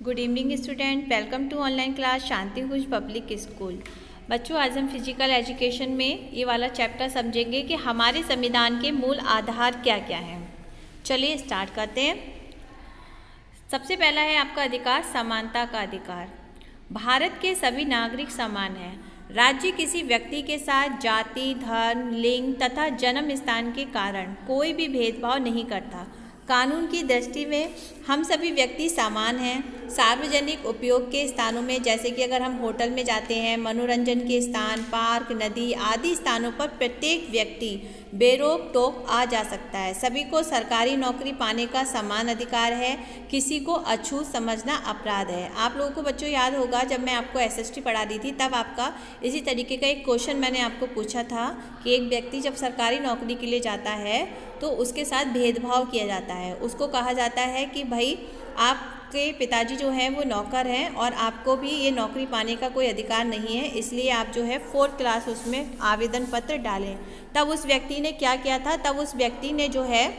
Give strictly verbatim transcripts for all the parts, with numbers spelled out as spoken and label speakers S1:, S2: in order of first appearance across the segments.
S1: Good evening student, welcome to online class Shanti Kunj public school. बच्चों, आज हम फिजिकल एजुकेशन में ये वाला चैप्टर समझेंगे कि हमारे संविधान के मूल आधार क्या क्या हैं। चलिए स्टार्ट करते हैं। सबसे पहला है आपका अधिकार, समानता का अधिकार। भारत के सभी नागरिक समान हैं। राज्य किसी व्यक्ति के साथ जाति, धर्म, लिंग तथा जन्म स्थान के कारण कोई भी भेदभाव नहीं करता। कानून की दृष्टि में हम सभी व्यक्ति समान हैं। सार्वजनिक उपयोग के स्थानों में, जैसे कि अगर हम होटल में जाते हैं, मनोरंजन के स्थान, पार्क, नदी आदि स्थानों पर प्रत्येक व्यक्ति बेरोक टोक आ जा सकता है। सभी को सरकारी नौकरी पाने का समान अधिकार है। किसी को अछूत समझना अपराध है। आप लोगों को बच्चों याद होगा, जब मैं आपको एसएसटी पढ़ा दी थी तब आपका इसी तरीके का एक क्वेश्चन मैंने आपको पूछा था कि एक व्यक्ति जब सरकारी नौकरी के लिए जाता है तो उसके साथ भेदभाव किया जाता है। उसको कहा जाता है कि भाई आपके पिताजी जो हैं वो नौकर हैं और आपको भी ये नौकरी पाने का कोई अधिकार नहीं है, इसलिए आप जो है फोर्थ क्लास उसमें आवेदन पत्र डालें। तब उस व्यक्ति ने क्या किया था? तब उस व्यक्ति ने जो है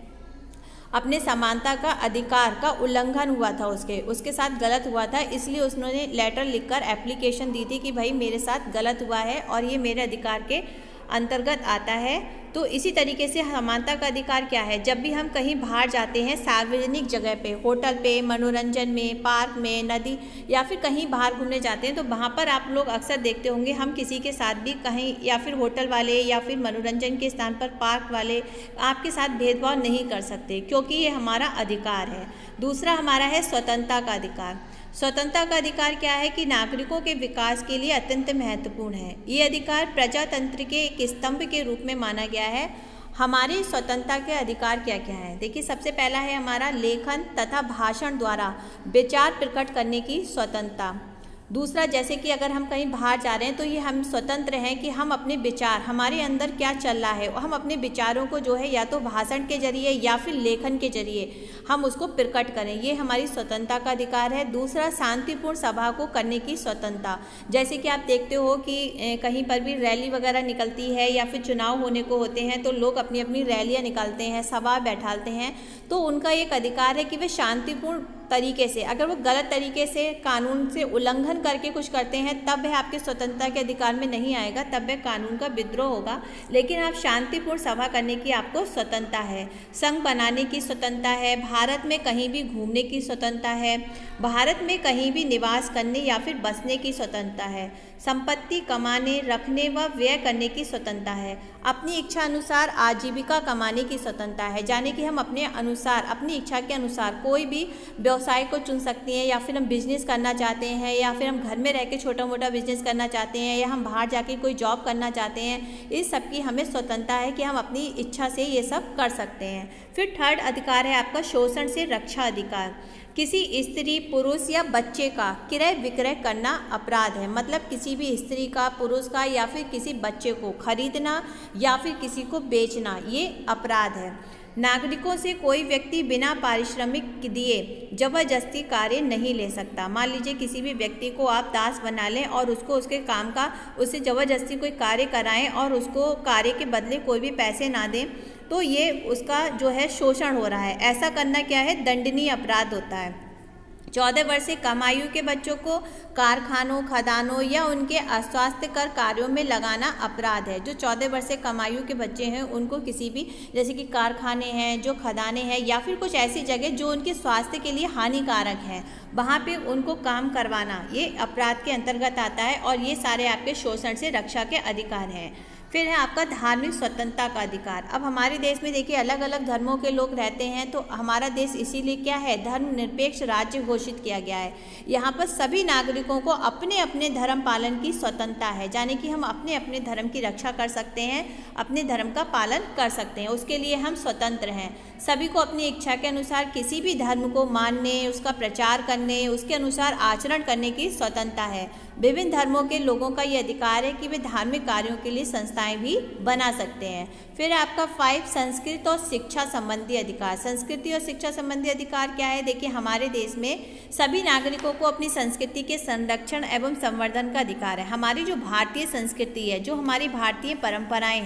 S1: अपने समानता का अधिकार का उल्लंघन हुआ था, उसके उसके साथ गलत हुआ था, इसलिए उसने लेटर लिखकर एप्लीकेशन दी थी कि भाई मेरे साथ गलत हुआ है और ये मेरे अधिकार के अंतर्गत आता है। तो इसी तरीके से समानता का अधिकार क्या है? जब भी हम कहीं बाहर जाते हैं सार्वजनिक जगह पे, होटल पे, मनोरंजन में, पार्क में, नदी या फिर कहीं बाहर घूमने जाते हैं, तो वहाँ पर आप लोग अक्सर देखते होंगे हम किसी के साथ भी कहीं या फिर होटल वाले या फिर मनोरंजन के स्थान पर पार्क वाले आपके साथ भेदभाव नहीं कर सकते, क्योंकि ये हमारा अधिकार है। दूसरा हमारा है स्वतंत्रता का अधिकार। स्वतंत्रता का अधिकार क्या है कि नागरिकों के विकास के लिए अत्यंत महत्वपूर्ण है। ये अधिकार प्रजातंत्र के एक स्तंभ के रूप में माना गया है। हमारी स्वतंत्रता के अधिकार क्या क्या हैं? देखिए, सबसे पहला है हमारा लेखन तथा भाषण द्वारा विचार प्रकट करने की स्वतंत्रता। दूसरा, जैसे कि अगर हम कहीं बाहर जा रहे हैं तो ये हम स्वतंत्र हैं कि हम अपने विचार, हमारे अंदर क्या चल रहा है, हम अपने विचारों को जो है या तो भाषण के जरिए या फिर लेखन के जरिए हम उसको प्रकट करें, ये हमारी स्वतंत्रता का अधिकार है। दूसरा, शांतिपूर्ण सभा को करने की स्वतंत्रता। जैसे कि आप देखते हो कि कहीं पर भी रैली वगैरह निकलती है या फिर चुनाव होने को होते हैं तो लोग अपनी अपनी रैलियाँ निकालते हैं, सभा बैठाते हैं, तो उनका एक अधिकार है कि वे शांतिपूर्ण तरीके से, अगर वो गलत तरीके से कानून से उल्लंघन करके कुछ करते हैं तब वह आपके स्वतंत्रता के अधिकार में नहीं आएगा, तब वह कानून का विद्रोह होगा। लेकिन आप शांतिपूर्ण सभा करने की आपको स्वतंत्रता है। संघ बनाने की स्वतंत्रता है। भारत में कहीं भी घूमने की स्वतंत्रता है। भारत में कहीं भी निवास करने या फिर बसने की स्वतंत्रता है। संपत्ति कमाने, रखने व व्यय करने की स्वतंत्रता है। अपनी इच्छा अनुसार आजीविका कमाने की स्वतंत्रता है, यानी कि हम अपने अनुसार, अपनी इच्छा के अनुसार कोई भी व्यवसाय को चुन सकते हैं, या फिर हम बिजनेस करना चाहते हैं, या फिर हम घर में रह के छोटा मोटा बिजनेस करना चाहते हैं, या हम बाहर जाके कोई जॉब करना चाहते हैं। इस सब की हमें स्वतंत्रता है कि हम अपनी इच्छा से ये सब कर सकते हैं। फिर थर्ड अधिकार है आपका शोषण से रक्षा अधिकार। किसी स्त्री, पुरुष या बच्चे का क्रय विक्रय करना अपराध है। मतलब किसी भी स्त्री का, पुरुष का या फिर किसी बच्चे को खरीदना या फिर किसी को बेचना, ये अपराध है। नागरिकों से कोई व्यक्ति बिना पारिश्रमिक दिए जबरदस्ती कार्य नहीं ले सकता। मान लीजिए किसी भी व्यक्ति को आप दास बना लें और उसको उसके काम का, उससे ज़बरदस्ती कोई कार्य कराएं और उसको कार्य के बदले कोई भी पैसे ना दें, तो ये उसका जो है शोषण हो रहा है। ऐसा करना क्या है? दंडनीय अपराध होता है। चौदह वर्ष से कम आयु के बच्चों को कारखानों, खदानों या उनके अस्वास्थ्यकर कार्यों में लगाना अपराध है। जो चौदह वर्ष से कम आयु के बच्चे हैं उनको किसी भी, जैसे कि कारखाने हैं, जो खदानें हैं या फिर कुछ ऐसी जगह जो उनके स्वास्थ्य के लिए हानिकारक हैं, वहाँ पे उनको काम करवाना, ये अपराध के अंतर्गत आता है और ये सारे आपके शोषण से रक्षा के अधिकार हैं। फिर है आपका धार्मिक स्वतंत्रता का अधिकार। अब हमारे देश में देखिए अलग अलग धर्मों के लोग रहते हैं, तो हमारा देश इसीलिए क्या है, धर्मनिरपेक्ष राज्य घोषित किया गया है। यहाँ पर सभी नागरिकों को अपने अपने धर्म पालन की स्वतंत्रता है, यानी कि हम अपने अपने धर्म की रक्षा कर सकते हैं, अपने धर्म का पालन कर सकते हैं, उसके लिए हम स्वतंत्र हैं। सभी को अपनी इच्छा के अनुसार किसी भी धर्म को मानने, उसका प्रचार करने, उसके अनुसार आचरण करने की स्वतंत्रता है। विभिन्न धर्मों के लोगों का ये अधिकार है कि वे धार्मिक कार्यों के लिए संस्थाएं भी बना सकते हैं। फिर आपका फाइव संस्कृति और शिक्षा संबंधी अधिकार। संस्कृति और शिक्षा संबंधी अधिकार क्या है? देखिए, हमारे देश में सभी नागरिकों को अपनी संस्कृति के संरक्षण एवं संवर्धन का अधिकार है। हमारी जो भारतीय संस्कृति है, जो हमारी भारतीय परंपराएं हैं,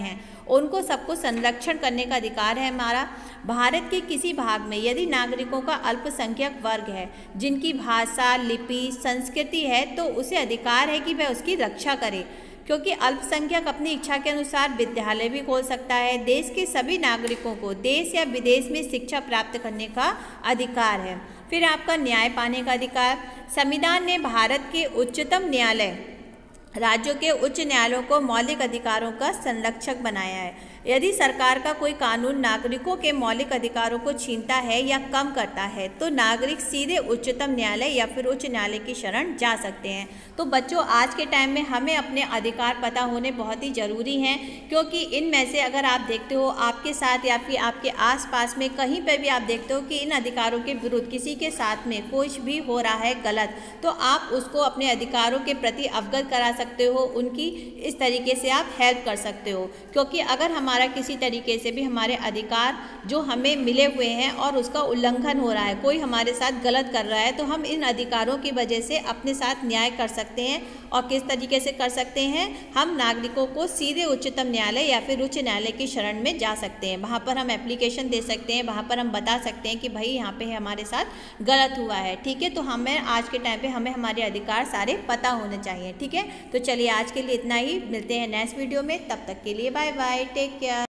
S1: उनको सबको संरक्षण करने का अधिकार है हमारा। भारत के किसी भाग में यदि नागरिकों का अल्पसंख्यक वर्ग है जिनकी भाषा, लिपि, संस्कृति है, तो उसे अधिकार है कि वह उसकी रक्षा करे, क्योंकि अल्पसंख्यक अपनी इच्छा के अनुसार विद्यालय भी खोल सकता है। देश के सभी नागरिकों को देश या विदेश में शिक्षा प्राप्त करने का अधिकार है। फिर आपका न्याय पाने का अधिकार। संविधान ने भारत के उच्चतम न्यायालय, राज्यों के उच्च न्यायालयों को मौलिक अधिकारों का संरक्षक बनाया है। यदि सरकार का कोई कानून नागरिकों के मौलिक अधिकारों को छीनता है या कम करता है तो नागरिक सीधे उच्चतम न्यायालय या फिर उच्च न्यायालय की शरण जा सकते हैं। तो बच्चों, आज के टाइम में हमें अपने अधिकार पता होने बहुत ही ज़रूरी हैं, क्योंकि इनमें से अगर आप देखते हो आपके साथ या फिर आपके आसपास में कहीं पर भी आप देखते हो कि इन अधिकारों के विरुद्ध किसी के साथ में कुछ भी हो रहा है गलत, तो आप उसको अपने अधिकारों के प्रति अवगत करा सकते हो, उनकी इस तरीके से आप हेल्प कर सकते हो। क्योंकि अगर हमारा किसी तरीके से भी हमारे अधिकार जो हमें मिले हुए हैं और उसका उल्लंघन हो रहा है, कोई हमारे साथ गलत कर रहा है, तो हम इन अधिकारों की वजह से अपने साथ न्याय कर सकते हैं। और किस तरीके से कर सकते हैं? हम नागरिकों को सीधे उच्चतम न्यायालय या फिर उच्च न्यायालय की शरण में जा सकते हैं। वहाँ पर हम एप्लीकेशन दे सकते हैं, वहाँ पर हम बता सकते हैं कि भाई यहाँ पे हमारे साथ गलत हुआ है। ठीक है, तो हमें आज के टाइम पे हमें हमारे अधिकार सारे पता होने चाहिए। ठीक है, तो चलिए आज के लिए इतना ही, मिलते हैं नेक्स्ट वीडियो में, तब तक के लिए बाय बाय, टेक केयर।